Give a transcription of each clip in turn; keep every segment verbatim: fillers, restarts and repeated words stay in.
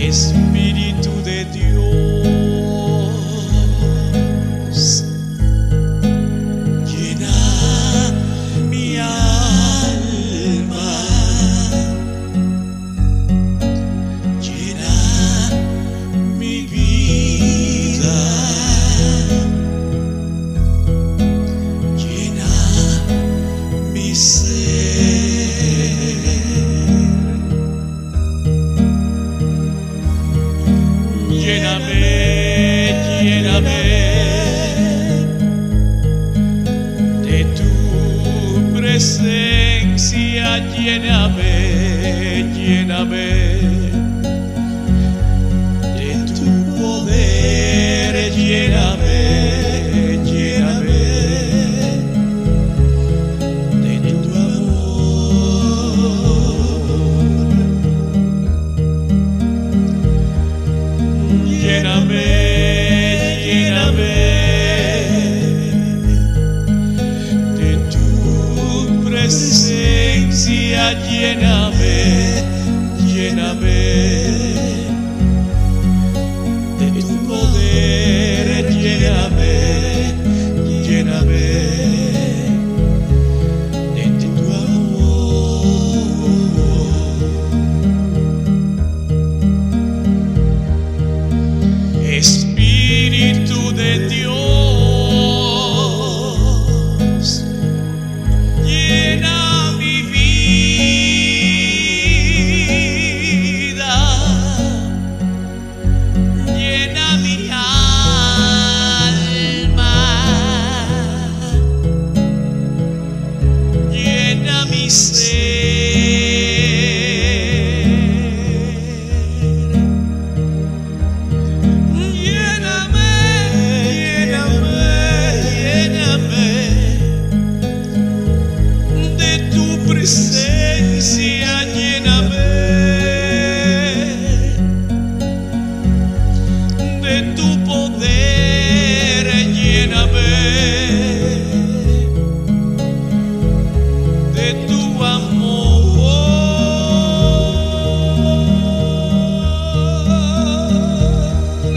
Espíritu de Dios, llena mi alma, llena mi vida, llena mi ser. Lléname, lléname de tu presencia, lléname, lléname de tu poder, lléname, lléname de tu amor. Lléname, lléname de tu presencia, lléname, lléname de tu poder, lléname, lléname de tu amor. Espíritu de Dios, llena mi vida, llena mi alma, llena mi ser. Presencia, lléname de tu poder, lléname de tu amor,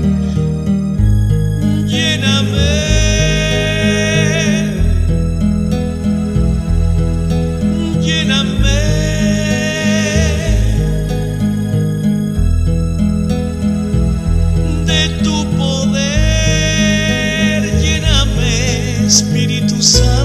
lléname. Lléname de tu poder, lléname, Espíritu Santo.